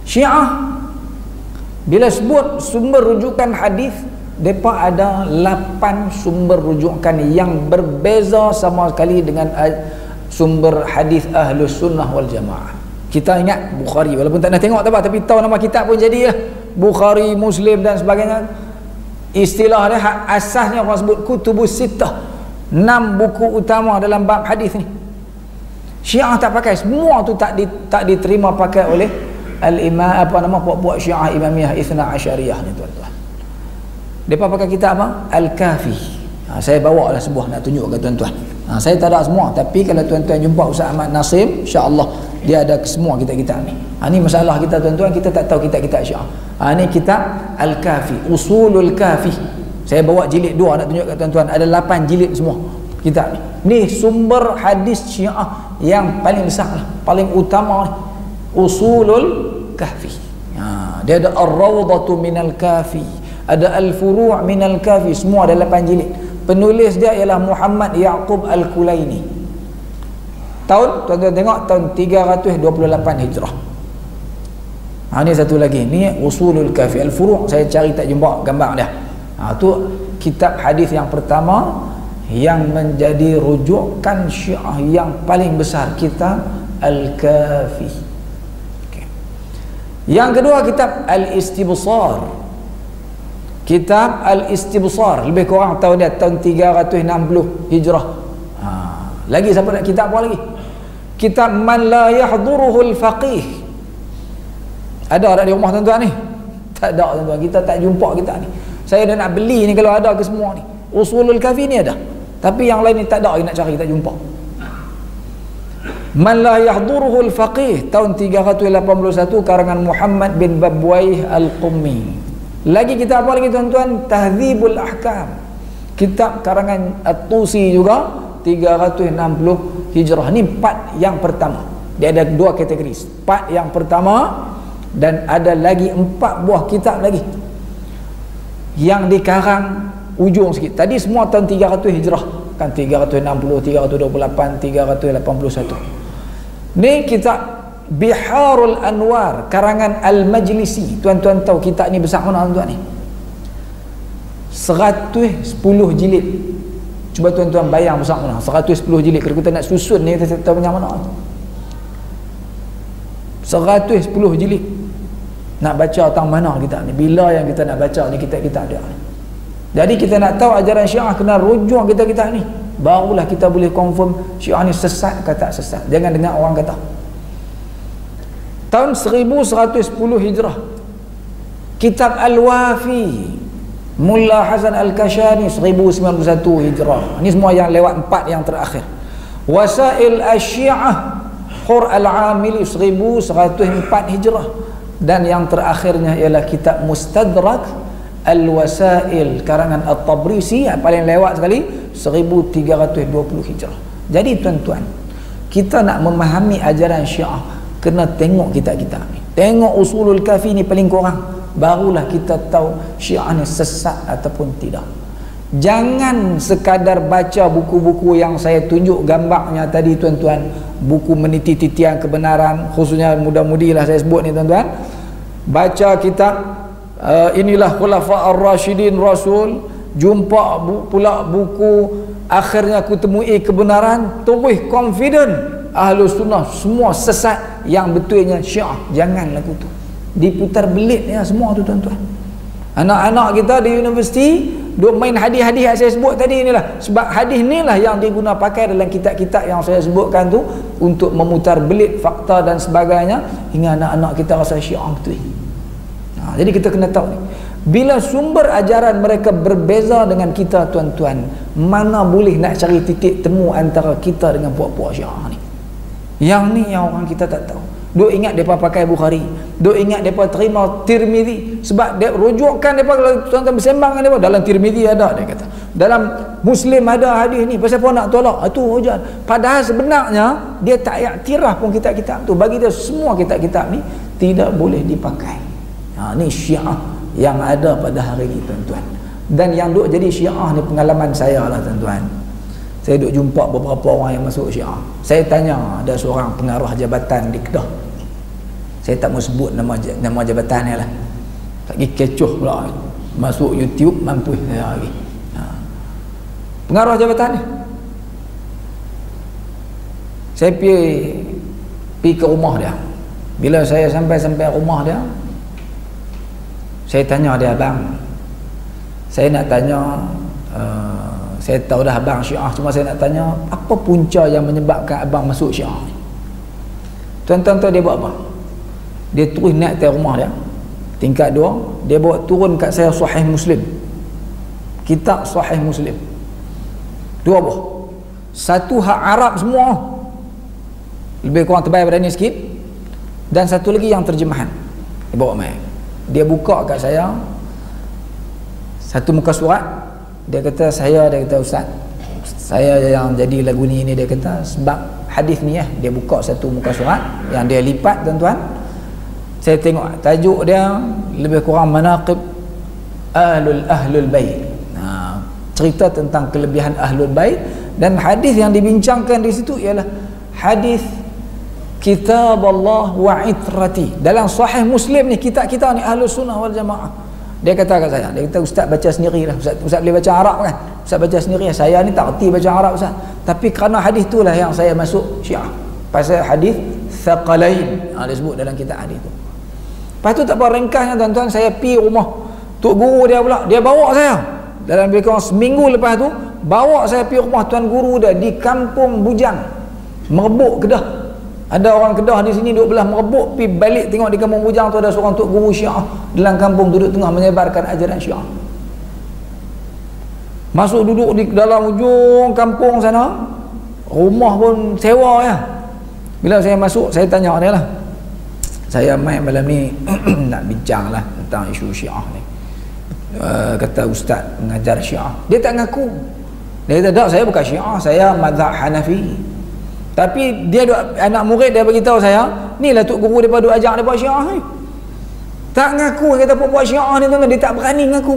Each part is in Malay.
Syiah bila sebut sumber rujukan hadis, mereka ada 8 sumber rujukan yang berbeza sama sekali dengan sumber hadis Ahlus Sunnah wal Jamaah. Kita ingat Bukhari, walaupun tak nak tengok tak apa, tapi tahu nama kitab pun jadi ya. Bukhari, Muslim dan sebagainya. Istilah dia asasnya orang sebut kutubus sittah, 6 buku utama dalam bab hadis ni. Syiah tak pakai, semua tu tak diterima pakai oleh al-imam puak-puak Syiah Imamiyah Ithna Asyariyah ni tuan-tuan. Depa pakai kitab apa? Al-Kafi. Saya bawa lah sebuah nak tunjuk ke tuan-tuan. Saya tak ada semua, tapi kalau tuan-tuan jumpa Ustaz Ahmad Nasim, insya-Allah dia ada semua kitab-kitab ni. Ni masalah kita tuan-tuan, kita tak tahu kitab-kitab Syiah. Ni kitab Al-Kafi, Usulul Kafi. Saya bawa jilid 2 nak tunjuk ke tuan-tuan, ada 8 jilid semua kitab ni. Ni sumber hadis Syiah yang paling besar lah, paling utama ni. Usulul Kahfi. Dia ada Ar-Rawdatu Minal Kafi, ada Al-Furu' Minal Kafi, semua ada 8 jilid. Penulis dia ialah Muhammad Yaqub Al-Kulaini. Tahun, tuan-tuan tengok, tahun 328 Hijrah. Ni satu lagi, ni Usulul Kafi. Al-Furu' saya cari tak jumpa gambar dia. Tu kitab hadis yang pertama yang menjadi rujukan Syiah yang paling besar, kitab Al-Kafi. Yang kedua kitab Al-Istibsar. Kitab Al-Istibsar lebih kurang tahun dia tahun 360 Hijrah. Lagi siapa nak kitab apa lagi? Kitab Man La Yahduruhul Faqih. Ada tak di rumah tuan-tuan ni? Tak ada tuan-tuan, kita tak jumpa kitab ni. Saya dah nak beli ni kalau ada ke semua ni. Usulul Kafi ni ada, tapi yang lain ni tak ada, nak cari tak jumpa. Man La Yahduruhul Faqih tahun 381 karangan Muhammad bin Babwaih Al-Qummi. Lagi kitab apa lagi tuan-tuan? Tahdzibul Ahkam, kitab karangan At-Tusi juga 360 Hijrah. Ni part yang pertama. Dia ada 2 kategori, part yang pertama, dan ada lagi 4 buah kitab lagi yang dikarang ujung sikit. Tadi semua tahun 300 Hijrah kan, 360, 328, 381. Ni kitab Biharul Anwar karangan Al-Majlisi. Tuan-tuan tahu kitab ni besar mana tuan-tuan ni? 110 jilid. Cuba tuan-tuan bayang besar mana 110 jilid. Kalau kita nak susun ni, kita tahu macam mana. 110 jilid. Nak baca tang mana kitab ni? Bila yang kita nak baca ni kitab-kitab dia ni? Jadi kita nak tahu ajaran Syiah, kena rujuk kitab-kitab ni, barulah kita boleh confirm Syiah ni sesat ke tak sesat. Jangan dengar orang kata. Tahun 1110 Hijrah, kitab Al-Wafi Mullah Hasan Al-Kashani 1091 Hijrah. Ini semua yang lewat 4 yang terakhir. Wasail Asy-Syiah Khur Al-Amili 1104 Hijrah. Dan yang terakhirnya ialah kitab Mustadrak Al-Wasail karangan At-Tabrisi yang paling lewat sekali 1320 Hijrah. Jadi tuan-tuan, kita nak memahami ajaran Syiah, kena tengok kitab-kitab ni, tengok Usulul Kafi ni paling kurang, barulah kita tahu Syiah ni sesat ataupun tidak. Jangan sekadar baca buku-buku yang saya tunjuk gambarnya tadi tuan-tuan, buku meniti titian kebenaran, khususnya muda-mudi lah saya sebut ni tuan-tuan. Baca kitab inilah Khulafa Ar-Rasyidin Rasul, jumpa pula buku Akhirnya Aku Temui Kebenaran, terus confident Ahlus Sunnah semua sesat, yang betulnya Syiah. Jangan lagu tu diputar belit ya semua tu tuan-tuan. Anak-anak kita di universiti duk main hadis-hadis yang saya sebut tadi inilah, sebab hadis inilah yang diguna pakai dalam kitab-kitab yang saya sebutkan tu untuk memutar belit fakta dan sebagainya, hingga anak-anak kita rasa Syiah betul. Jadi kita kena tahu ni, bila sumber ajaran mereka berbeza dengan kita tuan-tuan, mana boleh nak cari titik temu antara kita dengan puak-puak Syiah ni. Yang ni yang orang kita tak tahu. Duk ingat mereka pakai Bukhari, duk ingat mereka terima Tirmizi, sebab dia rujukan mereka. Kalau tuan-tuan bersembang dengan mereka, dalam Tirmizi ada, dia kata dalam Muslim ada hadis ni, pasal apa nak tolak itu hujah. Padahal sebenarnya dia tak iktiraf pun kitab-kitab tu. Bagi dia semua kitab-kitab ni tidak boleh dipakai. Ni Syiah yang ada pada hari ini tuan-tuan. Dan yang duk jadi Syiah ni pengalaman saya lah tuan-tuan. Saya duk jumpa beberapa orang yang masuk Syiah. Saya tanya, ada seorang pengarah jabatan di Kedah. Saya tak mau sebut nama jabatan ni lah. Tak pergi kecoh pula. Masuk YouTube mampu saya lagi. Pengaruh jabatan ni. Saya pergi ke rumah dia. Bila saya sampai rumah dia, saya tanya dia, abang, saya nak tanya, saya tahu dah abang Syiah, cuma saya nak tanya apa punca yang menyebabkan abang masuk Syiah ni. Tuan-tuan tahu dia buat apa? Dia terus naik ke rumah dia, tingkat 2, dia bawa turun kat saya Sahih Muslim, kitab Sahih Muslim, 2 buah, satu hak Arab semua, lebih kurang tebal pada ni sikit, dan satu lagi yang terjemahan. Dia bawa main, dia buka kat saya satu muka surat. Dia kata, Ustaz, saya yang jadi lagu ni, dia kata sebab hadis ni dia buka satu muka surat yang dia lipat, tuan-tuan. Saya tengok tajuk dia lebih kurang manaqib ahlul bait. Cerita tentang kelebihan ahlul bait, dan hadis yang dibincangkan di situ ialah hadis kitab Allah wa itrati. Dalam Sahih Muslim ni, kitab kita ni Ahlus Sunnah wal Jamaah. Dia kata kat saya, dia kata, Ustaz baca sendirilah. Ustaz boleh baca Arab kan? Ustaz baca sendiri. Saya ni tak erti baca Arab, Ustaz. Tapi kerana hadis itulah yang saya masuk Syiah. Pasal hadis Thaqalain, dia sebut dalam kitab hadis tu. Lepas tu tak apa, ringkasnya tuan-tuan, saya pergi rumah tok guru dia pula. Dia bawa saya dalam lebih kurang seminggu lepas tu, bawa saya pergi rumah tuan guru dia di Kampung Bujang, Merebuk, Kedah. Ada orang Kedah di sini duduk belah Merebuk, pergi balik tengok di Kampung Bujang tu ada seorang tok guru Syiah dalam kampung, duduk tengah menyebarkan ajaran Syiah. Masuk duduk di dalam ujung kampung sana, rumah pun sewa ya. Bila saya masuk, saya tanya dia lah, saya main malam ni nak bincang lah tentang isu Syiah ni. Kata Ustaz mengajar Syiah. Dia tak ngaku. Dia kata, tak, saya bukan Syiah, saya mazhab Hanafi. Tapi dia anak murid dia bagi tahu saya, ni lah tok guru depa duk ajak depa Syiah ni. Tak ngaku, kata buat Syiah ni tuan-tuan, dia tak berani ngaku.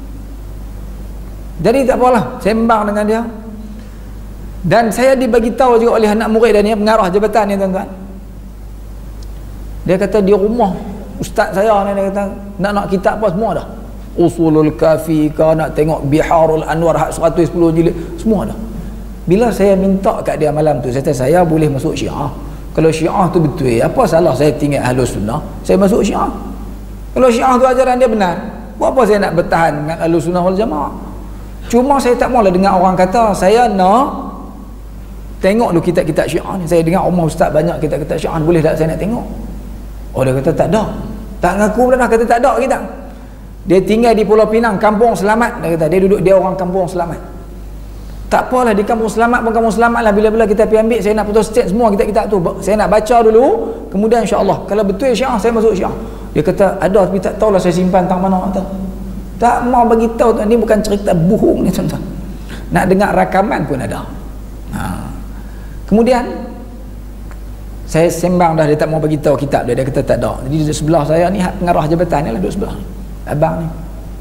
Jadi tak apalah, sembang dengan dia. Dan saya dibagi tahu juga oleh anak murid dia ni, pengarah jabatan ni tuan-tuan. Dia kata di rumah ustaz saya ni, dia kata nak kitab apa semua dah. Usulul Kafi ke, nak tengok Biharul Anwar hak 110 jilid, semua dah. Bila saya minta kat dia malam tu, saya kata saya boleh masuk Syiah. Kalau Syiah tu betul, apa salah saya tinggal Ahlus Sunnah, saya masuk Syiah. Kalau Syiah tu ajaran dia benar, buat apa saya nak bertahan dengan Ahlus Sunnah wal Jamaah? Cuma saya tak maulah dengar orang kata, saya nak tengok dulu kitab-kitab Syiah ni. Saya dengar rumah ustaz banyak kitab-kitab Syiah, boleh tak saya nak tengok? Oh, dia kata tak ada. Tak ngaku pula dah, kata tak ada kitab. Dia tinggal di Pulau Pinang, Kampung Selamat. Dia kata dia orang Kampung Selamat. Tak apalah, di Kampung Selamat pun Kampung Selamat lah. Bila-bila kita pergi ambil, saya nak photostat semua kitab-kitab tu, saya nak baca dulu, kemudian insya-Allah kalau betul Syiah, saya masuk Syiah. Dia kata ada, tapi tak tahulah saya simpan tang mana tu. Tak mau bagi tahu tuan, ni bukan cerita bohong ni tuan-tuan. Nak dengar rakaman pun ada. Kemudian saya sembang dah, dia tak mau bagi tahu kitab dia. Dia kata tak ada. Jadi di sebelah saya ni pengarah jabatan ni lah, duduk sebelah ni, abang ni.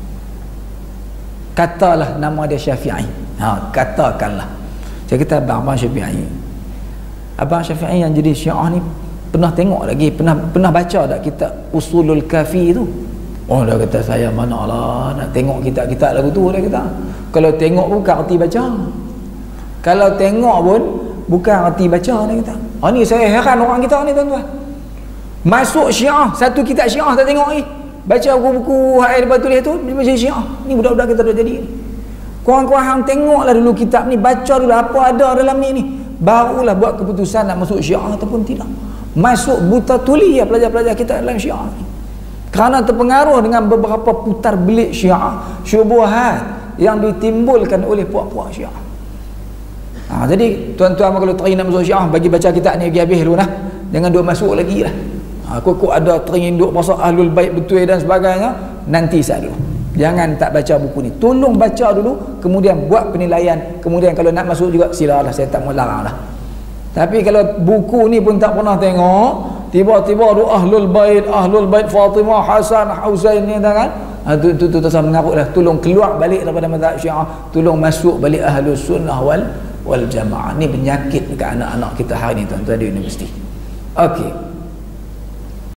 Katalah nama dia Syafi'i. Katakanlah. Saya kata abang Syafi'i. Abang Syafi'i yang jadi Syiah ni pernah tengok lagi, pernah baca tak kitab Usulul Kafi tu? Oh, dia kata saya manalah nak tengok kitab-kitab lagu tu. Dia kata kalau tengok pun bukan erti baca. Kalau tengok pun bukan erti baca, dia kata. Ni saya heran orang kita ni tuan-tuan. Masuk Syiah, satu kitab Syiah tak tengok lagi. Baca buku-buku hak dia tulis tu, dia baca Syiah. Ni budak-budak kita dah jadi. Korang-korang hang tengoklah dulu kitab ni, baca dulu apa ada dalam ni. Barulah buat keputusan nak masuk Syiah ataupun tidak. Masuk buta tuli ya pelajar-pelajar kita dalam Syiah ni. Kerana terpengaruh dengan beberapa putar belik Syiah, syubuhat yang ditimbulkan oleh puak-puak Syiah. Jadi tuan-tuan kalau teringin nak masuk Syiah, bagi baca kitab ni habis dulu nah. Jangan duk masuk lagi lah. Kok ada teringin duk masuk Ahlul Bait betul dan sebagainya, nanti saya dulu. Jangan tak baca buku ni. Tolong baca dulu, kemudian buat penilaian. Kemudian kalau nak masuk juga silalah, saya tak mau larang lah. Tapi kalau buku ni pun tak pernah tengok, tiba-tiba tu Ahlul Bait Fatimah, Hasan, Husain ni kan. Tu saya mengarut dah. Tolong keluar balik daripada mazhab Syiah, tolong masuk balik Ahlus Sunnah wal Jamaah. Ni penyakit dekat anak-anak kita hari ni tuan-tuan di universiti. Okey.